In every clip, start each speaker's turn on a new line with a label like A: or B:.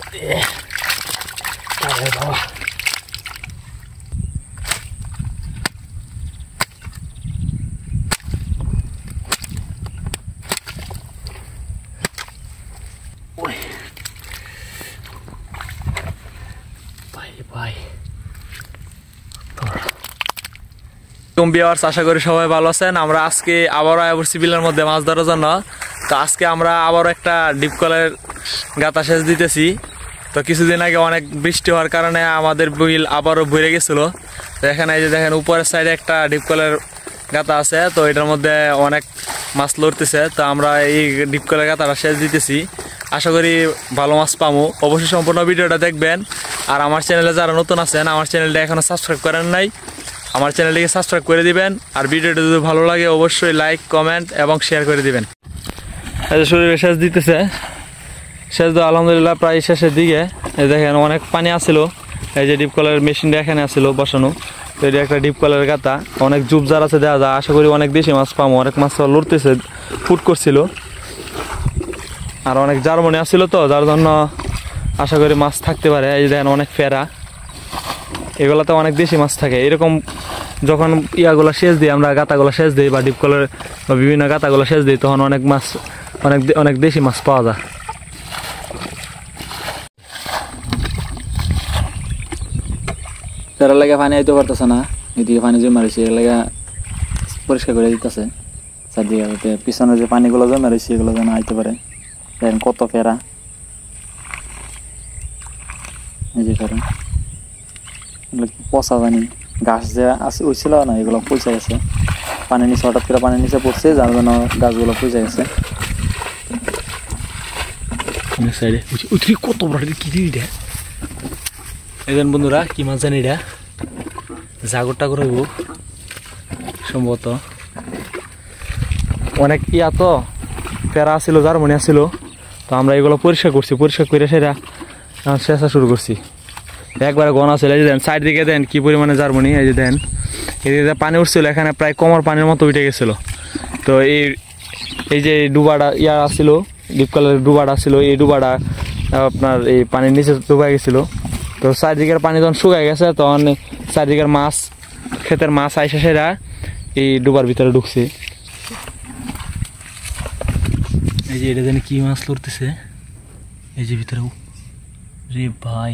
A: বাবা আশা করি সবাই ভালো আছেন। আমরা আজকে আবারও আইবরছি বিলের মধ্যে মাছ ধরার জন্য। তো আজকে আমরা আবারও একটা ডিপ কলের গাতা সেচ দিতেছি। তো কিছুদিন আগে অনেক বৃষ্টি হওয়ার কারণে আমাদের বিল আবারও ভরে গেছিল। তো এখানে এই যে দেখেন উপরের সাইডে একটা ডিপ কলের গাতা আছে, তো এটার মধ্যে অনেক মাছ লড়তেছে। তো আমরা এই ডিপ কলের গাতাটা সেচ দিতেছি, আশা করি ভালো মাছ পাবো। অবশ্যই সম্পূর্ণ ভিডিওটা দেখবেন। আর আমার চ্যানেলে যারা নতুন আছেন, আমার চ্যানেলটা এখনো সাবস্ক্রাইব করেন নাই, আমার চ্যানেলটিকে সাবস্ক্রাইব করে দিবেন। আর ভিডিওটা যদি ভালো লাগে অবশ্যই লাইক, কমেন্ট এবং শেয়ার করে দিবেন। এই যে শরীরে সেচ দিতেছে, সেচ দেওয়া আলহামদুলিল্লাহ প্রায় শেষের দিকে। এই দেখেন অনেক পানি আসছিল, এই যে ডিপ কলের মেশিনটা এখানে আসছিল বসানো। তো এটা একটা ডিপ কলের গাতা, অনেক জুবজার আছে দেখা যায়। আশা করি অনেক দেশি মাছ পাবো, অনেক মাছ লড়তেছে, ফুট করছিল। আর অনেক জার্মনি আসছিল, তো যার জন্য আশা করি মাছ থাকতে পারে। এই যে দেখেন অনেক ফেরা, এগুলাতে অনেক দেশি মাছ থাকে। এরকম যখন ইয়াগুলো সেচ দিই, আমরা গাতাগুলো সেচ দিই বা ডিপ কলের বা বিভিন্ন গাতাগুলো সেচ দিই, তখন অনেক মাছ অনেক দেশি মাছ পাওয়া যায়।
B: ফেরার লাগে পানি আইতে পারতেছে না, এদিকে পানি জমা রয়েছে, এর লাগে পরিষ্কার করে দিতেছে চারদিকে, যাতে পিছনে যে পানিগুলো জমা রয়েছে এগুলো যেন আইতে পারে। দেখেন কত ফেরা, এই যে ফেরা, পচা পানি, গাছ যে আছে ওইছিল না, এগুলো পচে গেছে। পানি নিচে হঠাৎ করে পানির নিচে পড়ছে, যার জন্য গাছগুলো পচে গেছে।
A: কত বড় কি দিদি এজন বন্ধুরা, কি মাছ জানি এটা, জাগর টাগর হইব সম্ভবত। অনেক ইয়া তো ফেরা আসছিল, জার্মনি আসছিল। তো আমরা এগুলো পরিষ্কার করছি, পরিষ্কার করে সেটা শেষা শুরু করছি। একবারে গন আসছিল, এই যে দেন সাইড দিকে দেন কি পরিমাণে জার্মনি। এই যে দেন এদিকে পানি উঠছিল, এখানে প্রায় কমর পানির মতো উঠে গেছিলো। তো এই যে ডুবাটা ইয়া আসছিল, ডিপ কলের ডুবাটা আসছিল, এই ডুবাটা আপনার এই পানির নিচে ডুবাই গেছিলো। তো চারদিকের পানি যখন শুকাই গেছে, তখন চারদিকের মাছ, ক্ষেতের মাছ আইসা সেরা এই ডুবার ভিতরে ঢুকছে। এই যে এটা জানি কি মাছ লড়তেছে, এই যে ভিতরে রে ভাই।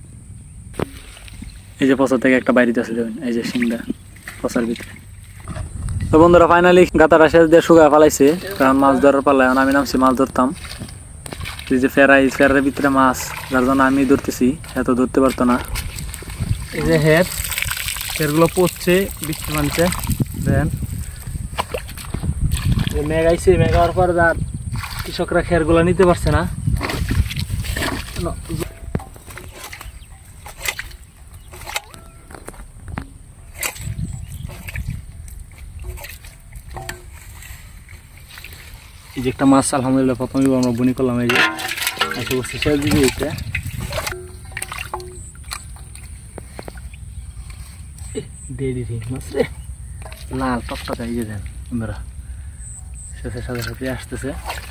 B: এই যে পচা থেকে একটা বাইরে আছে, দেখুন এই যে শিংটা পচার ভিতরে। তো বন্ধুরা ফাইনালি গাতাটা শেষ দিয়ে শুকায় ফেলাইছে, কারণ মাছ ধরার পাল্লায় আমি নামছি মাছ ধরতাম। এই যে ফেরার ভিতরে মাছ, যার জন্য আমি ধরতেছি, এত ধরতে পারতো না।
A: এই যে হেরগুলো পড়ছে, বৃষ্টি মানছে। দেন মেঘ আইছে, মেঘ হওয়ার পর যার কৃষকরা খেরগুলো নিতে পারছে না। এই যে একটা মাছ আলহামদুলিল্লাহ প্রথমে আমরা বনি করলাম। এই যে এসে বসে শেষ দিকে এটা মাছ রে, লাল টকটকা। এই যে দেন বন্ধুরা, শেষের সাথে সাথে আসতেছে।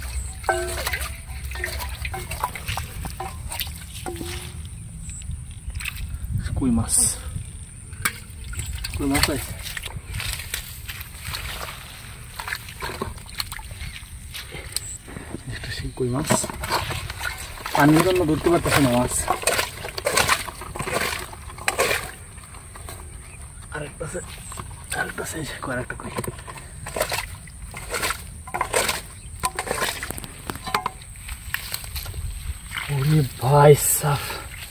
A: কই মাছ, কই মাছ আছে। কই মাছ পানির জন্য ধরতে পারতেছে না মাছ। আরেকটা কয়েকটা কই। ওরে ভাই সাফ,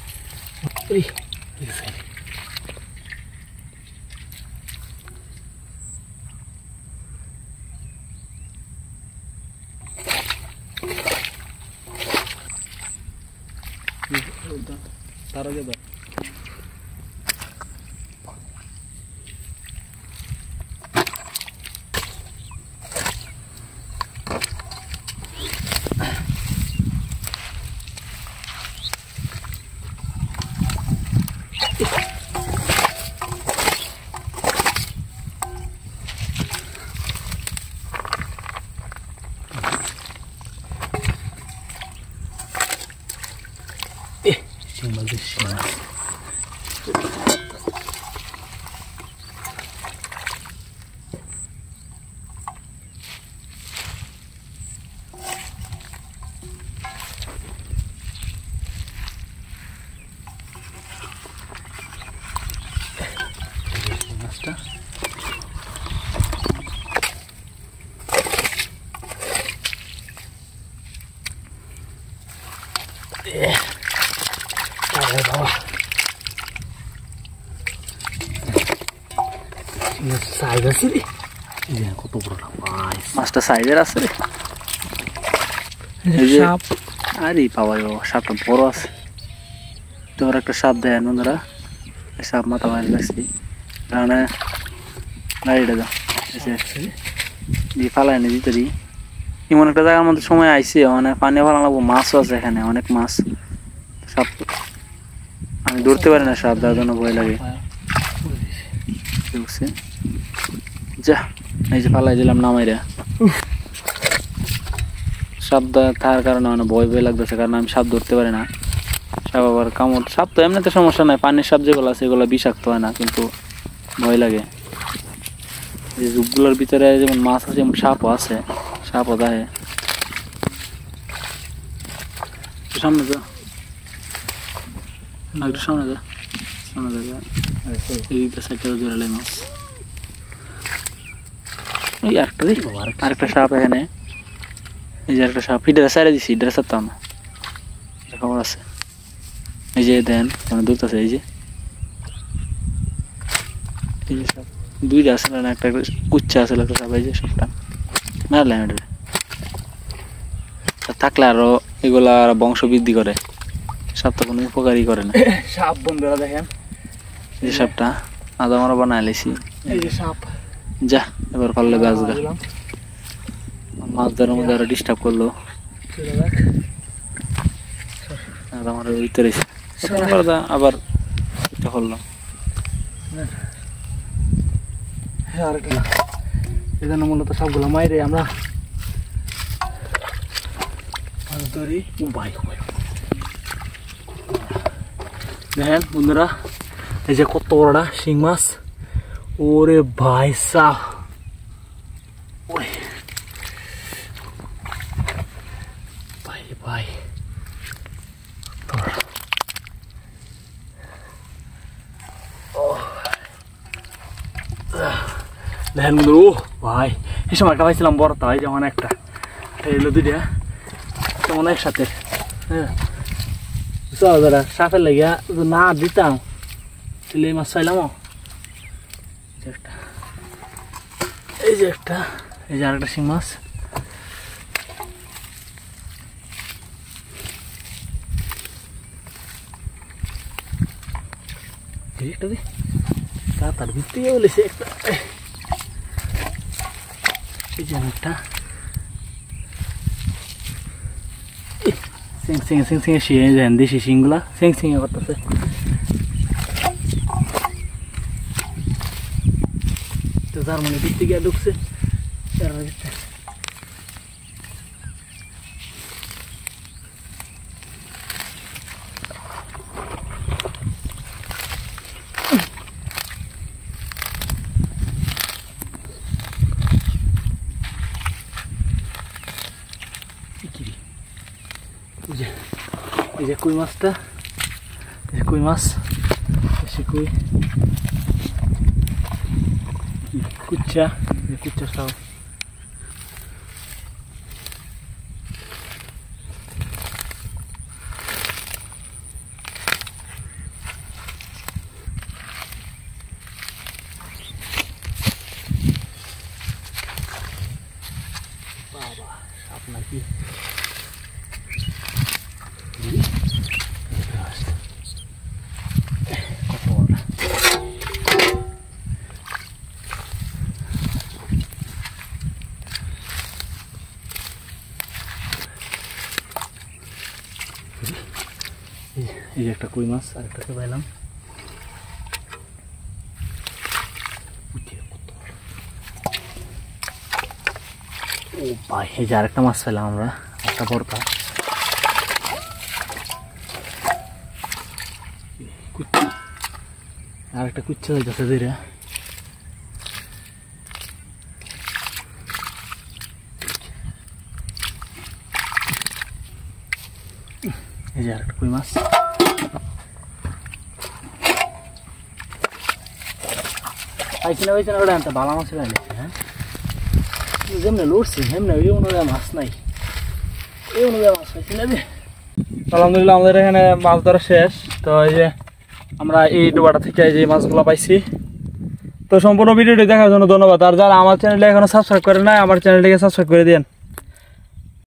A: তার আগে দাও। সাইজ আছে রে, কত বড়
B: মাছটা সাইজের আছে রে।
A: সাপ।
B: আরে বাবা সাপটা বড় আছে। তোর একটা সাপ দেয় বন্ধুরা, সাপ মাথা মারি লাগছি কারণ গাড়িটা দাও দিয়ে ফালাই নি দিতে দিই। এমন একটা জায়গার মধ্যে সময় আইসি, মানে পানি ফালা লাগবো, মাছও আছে এখানে অনেক মাছ। সাপ আমি ধরতে পারি না, সাপ দেওয়ার জন্য ভয় লাগে। যা এই যে ফালাই দিলাম নামাইরা। সাপ থাকার কারণে মানে ভয় ভয় লাগতেছে, কারণ আমি সাপ ধরতে পারি না। সাপ আবার কামড়, সাপ তো এমনিতে সমস্যা নাই, পানির সাপ যেগুলো আছে এগুলো বিষাক্ত হয় না, কিন্তু ভয় লাগে। এই জুপগুলোর ভিতরে যেমন মাছ আছে যেমন সাপও আছে, সাপও দেয়। সামনে যা, একটু সামনে যা, সামনে যা, এই সাইডটা জোরালে মাছ। এই আরেকটা সাপ এখানে, এই যে একটা সাপ ফিডারে সাইডে দিছি, এটা সারতাম না, খবর আছে। এই যে দেন দূরত আছে, এই যে সাপ দুইটা আসলে না, একটা কুচ্চা আসলে একটা সাপ, এই যে সাপটা মারলাম। এটা থাকলে আরো এগুলা বংশ বৃদ্ধি করে, সাপ তো কোনো উপকারই করে না।
A: সাপ বন্ধুরা দেখেন,
B: এই সাপটা আদা মারা বানাই লেছি।
A: এই যে সাপ,
B: যা এবার পারলে বাজগা। মাছ ধরার মধ্যে আরো ডিস্টার্ব করলো, আমার ভিতরে আবার এটা করলাম।
A: এজন্য মূলত সবগুলো মাইরে আমরা ধরি। দেখেন বন্ধুরা, এই যে কত বড়টা শিং মাছ। ওরে ভাই সাহ, ভাই ভাই দেখেন বন্ধুরা, ও ভাই এই সময় একটা পাইছিলাম বড়, তাই যেমন একটা এলো দুইটা তেমন একসাথে। হ্যাঁ দাদা সাপের লাগিয়া না দিতাম তাহলে এই মাছ চাইলাম। এই যে একটা, এই যে আরেকটা শিং মাছ। একটা দি তার ভিতরে বলেছে একটা, এই যে একটা সিং সিং সিং সিং শিয়ে যান, দেশি শিংগুলা সিং সিং করতেছে। তো যার মানে ভিত্তি গিয়ে ঢুকছে এই যে কই মাছটা, এই কই মাছ, দেশি কই, কুচ্চা, কুচ্চা সব। বাবা সাপ নাকি, এই যে একটা কই মাছ আরেকটাকে পাইলাম। ও ভাই এই যে আরেকটা মাছ পাইলাম আমরা, একটা বড়টা।
B: আর একটা কুচ্ছা হইতেছে ধীরে এই যে আরেকটা কই মাছ পাইছি না ওটা একটা ভালো মাছ লাগছে হ্যাঁ যেমনি লড়ছি সেমনি এই অনুযায়ী মাছ নাই এই অনুযায়ী মাছ পাইছি না যে আলহামদুলিল্লাহ আমাদের এখানে মাছ ধরা শেষ তো এই যে আমরা এই ডোবাটা থেকে এই যে মাছগুলো পাইছি তো সম্পূর্ণ ভিডিওটি দেখার জন্য ধন্যবাদ আর যারা আমার চ্যানেলটা এখনো সাবস্ক্রাইব করে নাই আমার চ্যানেলটিকে সাবস্ক্রাইব করে দিন